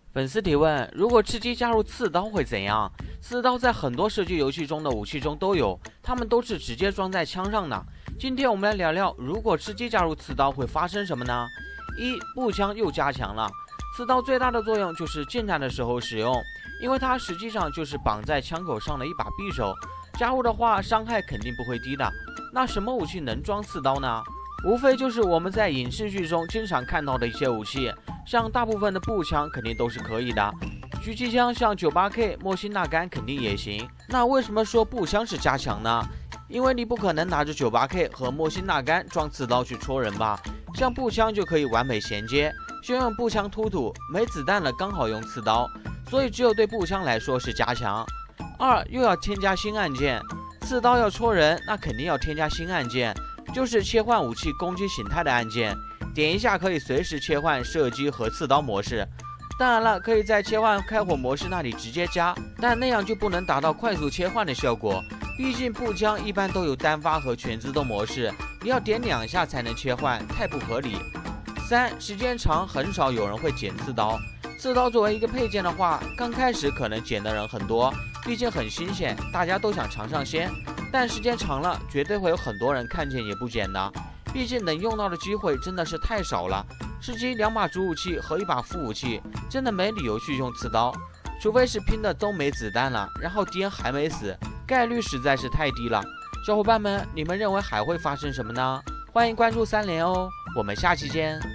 粉丝提问：如果吃鸡加入刺刀会怎样？刺刀在很多射击游戏中的武器中都有，它们都是直接装在枪上的。今天我们来聊聊，如果吃鸡加入刺刀会发生什么呢？步枪又加强了。刺刀最大的作用就是近战的时候使用，因为它实际上就是绑在枪口上的一把匕首，加入的话伤害肯定不会低的。那什么武器能装刺刀呢？无非就是我们在影视剧中经常看到的一些武器，像大部分的步枪肯定都是可以的，狙击枪像 98K、莫辛纳甘肯定也行。那为什么说步枪是加强呢？因为你不可能拿着 98K 和莫辛纳甘装刺刀去戳人吧，像步枪就可以完美衔接，先用步枪突突，没子弹了刚好用刺刀，所以只有对步枪来说是加强。又要添加新按键，刺刀要戳人，那肯定要添加新按键，就是切换武器攻击形态的按键，点一下可以随时切换射击和刺刀模式。当然了，可以在切换开火模式那里直接加，但那样就不能达到快速切换的效果，毕竟步枪一般都有单发和全自动模式，你要点2下才能切换，太不合理。时间长很少有人会捡刺刀，刺刀作为一个配件的话，刚开始可能捡的人很多，毕竟很新鲜，大家都想尝上鲜，但时间长了绝对会有很多人看见也不捡的，毕竟能用到的机会真的是太少了。吃鸡2把主武器和1把副武器，真的没理由去用刺刀，除非是拼的都没子弹了，然后敌人还没死，概率实在是太低了。小伙伴们，你们认为还会发生什么呢？欢迎关注3连哦，我们下期见。